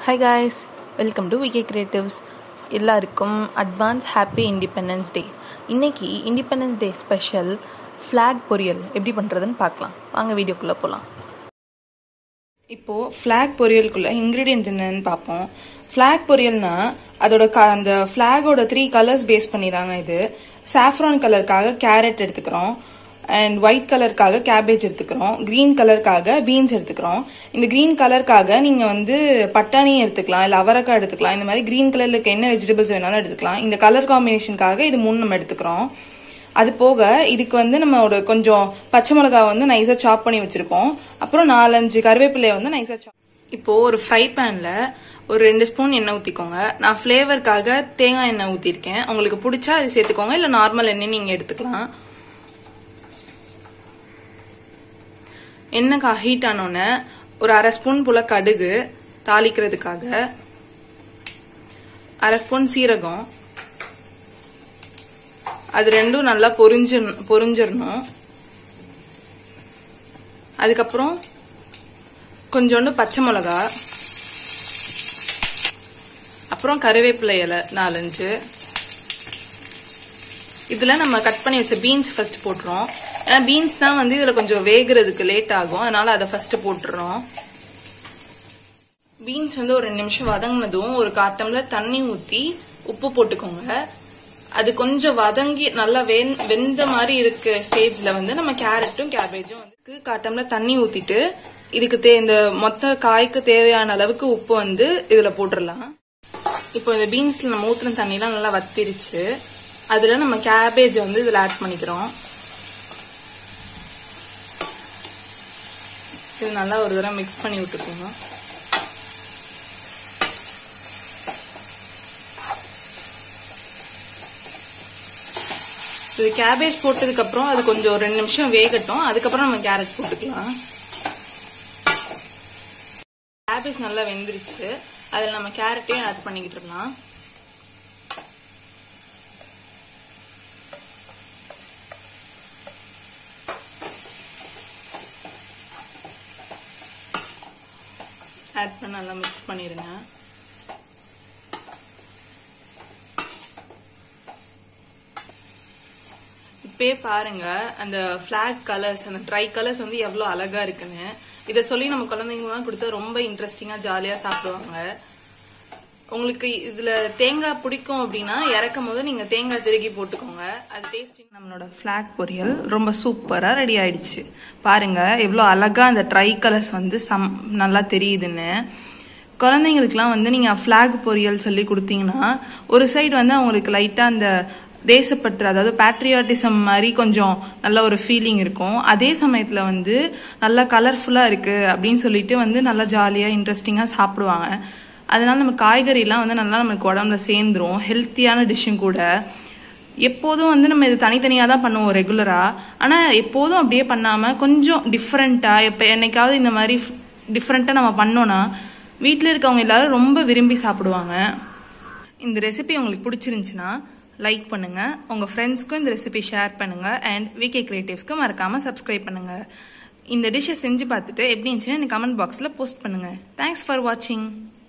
Hi guys, welcome to VK Creatives. எல்லாருக்கும் advance happy independence day. இன்றைக்கி independence day special flag பொரியல் எப்படி பண்ணுறதுன்னு பார்க்கலாம். வாங்க வீடியோக்குள்ளே போகலாம். இப்போது ஃப்ளாக் பொரியலுக்குள்ளே இன்க்ரீடியன்ட்ஸ் என்னன்னு பார்ப்போம். ஃப்ளாக் பொரியல்னா அதோட அந்த ஃப்ளாகோட 3 கலர்ஸ் பேஸ் பண்ணி தாங்க இது. சாஃப்ரான் கலருக்காக கேரட் எடுத்துக்கிறோம், அண்ட் ஒயிட் கலருக்காக கேபேஜ் எடுத்துக்கிறோம், கிரீன் கலருக்காக பீன்ஸ் எடுத்துக்கிறோம். இந்த கிரீன் கலருக்காக நீங்கள் பட்டாணி எடுத்துக்கலாம், இல்லை அவரைக்காய் எடுத்துக்கலாம். இந்த மாதிரி கிரீன் கலரில் இருக்க என்ன வெஜிடபிள்ஸ் வேணாலும் எடுத்துக்கலாம். இந்த கலர் காம்பினேஷனுக்காக இது 3 நம்ம எடுத்துக்கிறோம். அது போக இதுக்கு நம்ம ஒரு கொஞ்சம் பச்சை மிளகாய் நைஸாக சாப் பண்ணி வச்சிருக்கோம். அப்புறம் 4-5 கருவேப்பிலையை நைஸாக சாப். இப்போது ஒரு ஃப்ரை பேனில் ஒரு 2 ஸ்பூன் எண்ணெய் ஊற்றிக்கோங்க. நான் ஃப்ளேவருக்காக தேங்காய் எண்ணெய் ஊற்றிருக்கேன். உங்களுக்கு பிடிச்சா அது சேர்த்துக்கோங்க, இல்லை நார்மல் எண்ணெய் நீங்கள் எடுத்துக்கலாம். எண்ணெய் ஹீட் ஆனோன்னு ஒரு 1/2 ஸ்பூன் போல கடுகு தாளிக்கிறதுக்காக, 1/2 ஸ்பூன் சீரகம், அது ரெண்டும் நல்லா பொரிஞ்சிடணும். அதுக்கப்புறம் கொஞ்சோண்டு பச்சை மிளகா, அப்புறம் கருவேப்பிலை இலை 4-5. இதுல நம்ம கட் பண்ணி வச்ச பீன்ஸ் ஃபர்ஸ்ட் போட்டுறோம். ஏன்னா பீன்ஸ் தான் இதுல கொஞ்சம் வேகிறதுக்கு லேட் ஆகும், அதனால அதை ஃபர்ஸ்ட் போட்டுறோம். பீன்ஸ் ஒரு 2 நிமிஷம் வதங்கினதும் ஒரு 1/4 டம்ளர் தண்ணி ஊத்தி உப்பு போட்டுக்கோங்க. அது கொஞ்சம் வதங்கி நல்லா வெந்த மாதிரி இருக்க ஸ்டேஜ்ல நம்ம கேரட்டும் கேபேஜும் 1/4 டம்ளர் தண்ணி ஊத்திட்டு இதுக்கு இந்த மொத்த காய்க்கு தேவையான அளவுக்கு உப்பு இதுல போட்டுடலாம். இப்போ இந்த பீன்ஸ்ல நம்ம ஊத்துன தண்ணிலாம் நல்லா வத்திருச்சு. அதுல நம்ம கேபேஜ் இதுல ஆட் பண்ணிக்கிறோம். இது நல்லா ஒரு தடவை மிக்ஸ் பண்ணி விட்டுக்கோங்க. இது கேபேஜ் போட்டதுக்கு அப்புறம் அது கொஞ்சம் 2 நிமிஷம் வேகட்டும். அதுக்கப்புறம் நம்ம கேரட் போட்டுக்கலாம். கேபேஜ் நல்லா வெந்துருச்சு. அதுல நம்ம கேரட்டையும் ஆட் பண்ணிக்கிட்டு இருக்கலாம். ஆட் பண்ண நல்லா மிக்ஸ் பண்ணிருங்க. இப்பே பாருங்க அந்த ஃபிளாக் கலர்ஸ், அந்த ட்ரை கலர்ஸ் எவ்வளவு அழகா இருக்குன்னு. இதை சொல்லி நம்ம குழந்தைங்கலாம் கொடுத்தா ரொம்ப இன்ட்ரெஸ்டிங்கா ஜாலியா சாப்பிடுவாங்க. உங்களுக்கு இதுல தேங்காய் பிடிக்கும் அப்படின்னா இறக்கும் போது நீங்க தேங்காய் திருகி போட்டுக்கோங்க. அது டேஸ்டி. நம்மளோட ஃபிளாக் பொரியல் ரொம்ப சூப்பரா ரெடி ஆயிடுச்சு. பாருங்க எவ்வளவு அழகா அந்த ட்ரை கலர்ஸ் நல்லா தெரியுதுன்னு. குழந்தைங்களுக்குலாம் நீங்க ஃபிளாக் பொரியல் சொல்லி கொடுத்தீங்கன்னா ஒரு சைடு அவங்களுக்கு லைட்டா அந்த தேசப்பற்று, அதாவது பேட்ரியாட்டிசம் மாதிரி கொஞ்சம் நல்ல ஒரு ஃபீலிங் இருக்கும். அதே சமயத்துல நல்லா கலர்ஃபுல்லா இருக்கு அப்படின்னு சொல்லிட்டு நல்லா ஜாலியா இன்ட்ரெஸ்டிங்கா சாப்பிடுவாங்க. அதனால நம்ம காய்கறிலாம் நல்லா நமக்கு உடம்புல சேர்ந்துரும். ஹெல்த்தியான டிஷ்ஷும் கூட. எப்போதும் நம்ம இது தனித்தனியா தான் பண்ணுவோம் ரெகுலரா. ஆனா எப்போதும் அப்படியே பண்ணாம கொஞ்சம் டிஃப்ரெண்டா என்னைக்காவது இந்த மாதிரி டிஃப்ரெண்டா நம்ம பண்ணோம்னா வீட்டில் இருக்கவங்க எல்லாரும் ரொம்ப விரும்பி சாப்பிடுவாங்க. இந்த ரெசிபி உங்களுக்கு பிடிச்சிருந்துச்சுன்னா லைக் பண்ணுங்க, உங்க ஃப்ரெண்ட்ஸ்க்கும் இந்த ரெசிபி ஷேர் பண்ணுங்க, அண்ட் விகே கிரியேட்டிவ்ஸ்க்கு மறக்காம சப்ஸ்கிரைப் பண்ணுங்க. இந்த டிஷ்ஷை செஞ்சு பார்த்துட்டு எப்படி இருந்துச்சுன்னு கமெண்ட் பாக்ஸ்ல போஸ்ட் பண்ணுங்க. தேங்க்ஸ் ஃபார் வாட்சிங்.